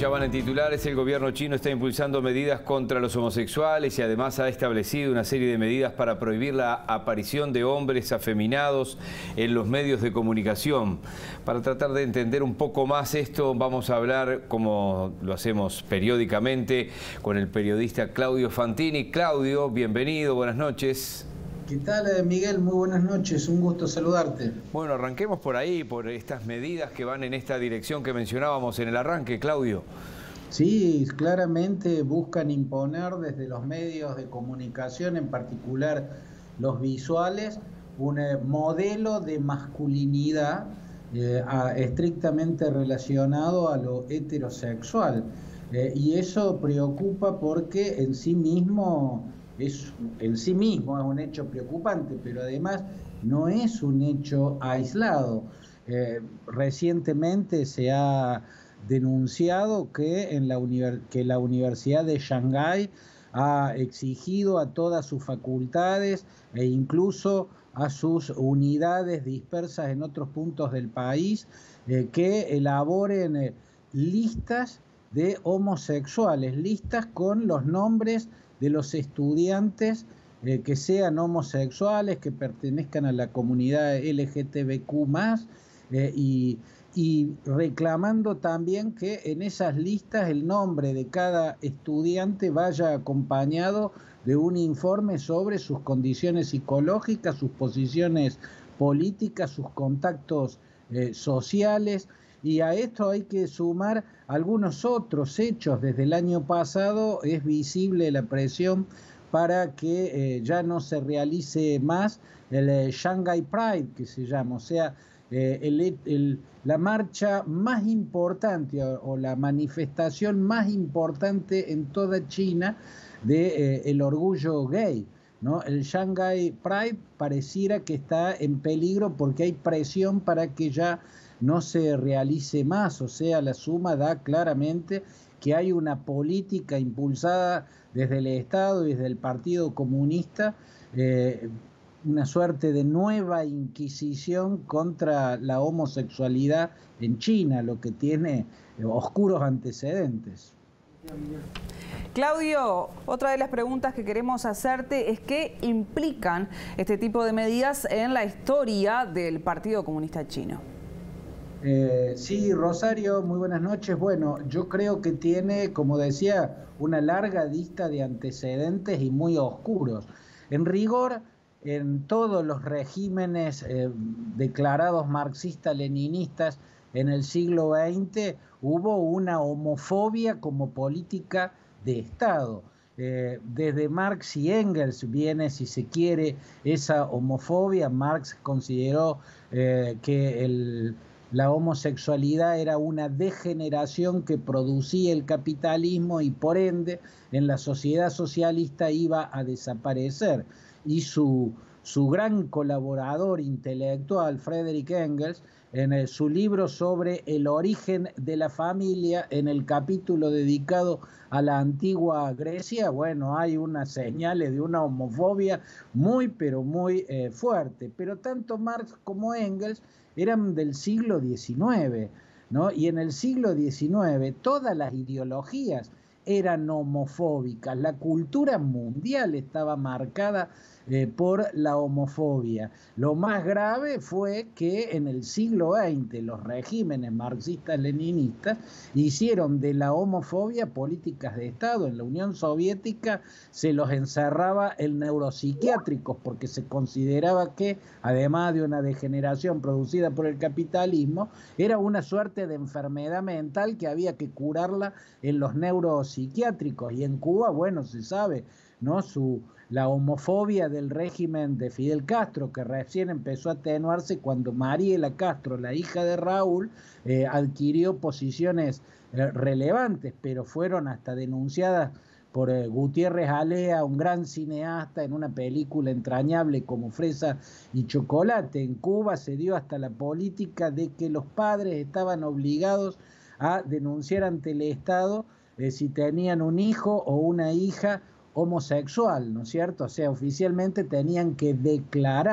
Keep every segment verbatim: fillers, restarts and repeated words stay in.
escuchaban en titulares, el gobierno chino está impulsando medidas contra los homosexuales y además ha establecido una serie de medidas para prohibir la aparición de hombres afeminados en los medios de comunicación. Para tratar de entender un poco más esto, vamos a hablar, como lo hacemos periódicamente, con el periodista Claudio Fantini. Claudio, bienvenido, buenas noches. ¿Qué tal, Miguel? Muy buenas noches, un gusto saludarte. Bueno, arranquemos por ahí, por estas medidas que van en esta dirección que mencionábamos en el arranque, Claudio. Sí, claramente buscan imponer desde los medios de comunicación, en particular los visuales, un eh, modelo de masculinidad eh, a, estrictamente relacionado a lo heterosexual. Eh, y eso preocupa porque en sí mismo... Es, en sí mismo es un hecho preocupante, pero además no es un hecho aislado. Eh, recientemente se ha denunciado que, en la univers que la Universidad de Shanghái ha exigido a todas sus facultades e incluso a sus unidades dispersas en otros puntos del país eh, que elaboren eh, listas de homosexuales, listas con los nombres de los estudiantes eh, que sean homosexuales, que pertenezcan a la comunidad L G T B Q más, eh, y, y reclamando también que en esas listas el nombre de cada estudiante vaya acompañado de un informe sobre sus condiciones psicológicas, sus posiciones políticas, sus contactos eh, sociales. Y a esto hay que sumar algunos otros hechos. Desde el año pasado es visible la presión para que eh, ya no se realice más el eh, Shanghai Pride, que se llama, o sea, eh, el, el, la marcha más importante o, o la manifestación más importante en toda China de eh, el orgullo gay, ¿no? El Shanghai Pride pareciera que está en peligro porque hay presión para que ya no se realice más, o sea, la suma da claramente que hay una política impulsada desde el Estado y desde el Partido Comunista, eh, una suerte de nueva inquisición contra la homosexualidad en China, lo que tiene eh, oscuros antecedentes. Claudio, otra de las preguntas que queremos hacerte es qué implican este tipo de medidas en la historia del Partido Comunista Chino. Eh, sí, Rosario, muy buenas noches. Bueno, yo creo que tiene, como decía, una larga lista de antecedentes y muy oscuros. En rigor, en todos los regímenes eh, declarados marxistas-leninistas en el siglo veinte hubo una homofobia como política de Estado. Eh, desde Marx y Engels viene, si se quiere, esa homofobia. Marx consideró eh, que el... la homosexualidad era una degeneración que producía el capitalismo y por ende en la sociedad socialista iba a desaparecer. Y su, su gran colaborador intelectual, Friedrich Engels, en el, su libro sobre el origen de la familia, en el capítulo dedicado a la antigua Grecia, bueno, hay unas señales de una homofobia muy, pero muy eh, fuerte. Pero tanto Marx como Engels eran del siglo diecinueve, ¿no? Y en el siglo diecinueve todas las ideologías eran homofóbicas. La cultura mundial estaba marcada eh, por la homofobia. Lo más grave fue que en el siglo veinte los regímenes marxistas-leninistas hicieron de la homofobia políticas de Estado. En la Unión Soviética se los encerraba en neuropsiquiátricos porque se consideraba que, además de una degeneración producida por el capitalismo, era una suerte de enfermedad mental que había que curarla en los neuropsiquiátricos. psiquiátricos. Y en Cuba, bueno, se sabe, ¿no? Su, la homofobia del régimen de Fidel Castro, que recién empezó a atenuarse cuando Mariela Castro, la hija de Raúl, eh, adquirió posiciones eh, relevantes, pero fueron hasta denunciadas por eh, Gutiérrez Alea, un gran cineasta, en una película entrañable como Fresa y Chocolate. En Cuba se dio hasta la política de que los padres estaban obligados a denunciar ante el Estado Eh, si tenían un hijo o una hija homosexual, ¿no es cierto? O sea, oficialmente tenían que declarar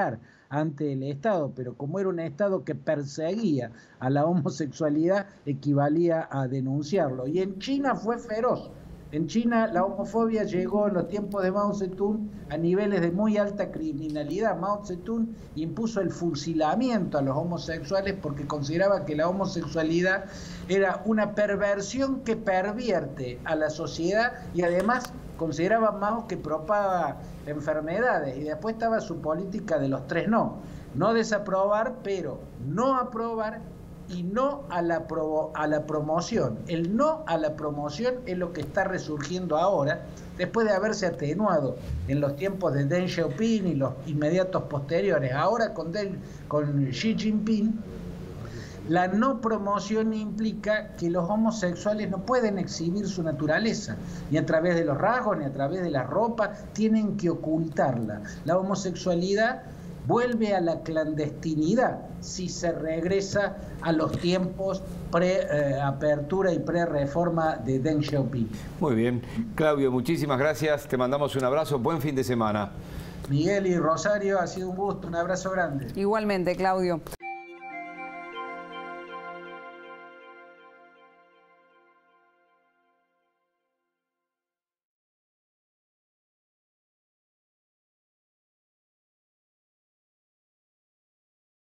ante el Estado, pero como era un Estado que perseguía a la homosexualidad, equivalía a denunciarlo. Y en China fue feroz. En China la homofobia llegó en los tiempos de Mao Zedong a niveles de muy alta criminalidad. Mao Zedong impuso el fusilamiento a los homosexuales porque consideraba que la homosexualidad era una perversión que pervierte a la sociedad y además consideraba Mao que propaga enfermedades. Y después estaba su política de los tres no. No desaprobar, pero no aprobar y no a la, pro, a la promoción. El no a la promoción es lo que está resurgiendo ahora, después de haberse atenuado en los tiempos de Deng Xiaoping y los inmediatos posteriores. Ahora con, Deng, con Xi Jinping, la no promoción implica que los homosexuales no pueden exhibir su naturaleza, ni a través de los rasgos, ni a través de la ropa, tienen que ocultarla. La homosexualidad vuelve a la clandestinidad si se regresa a los tiempos pre-apertura eh, y pre-reforma de Deng Xiaoping. Muy bien. Claudio, muchísimas gracias. Te mandamos un abrazo. Buen fin de semana. Miguel y Rosario, ha sido un gusto. Un abrazo grande. Igualmente, Claudio.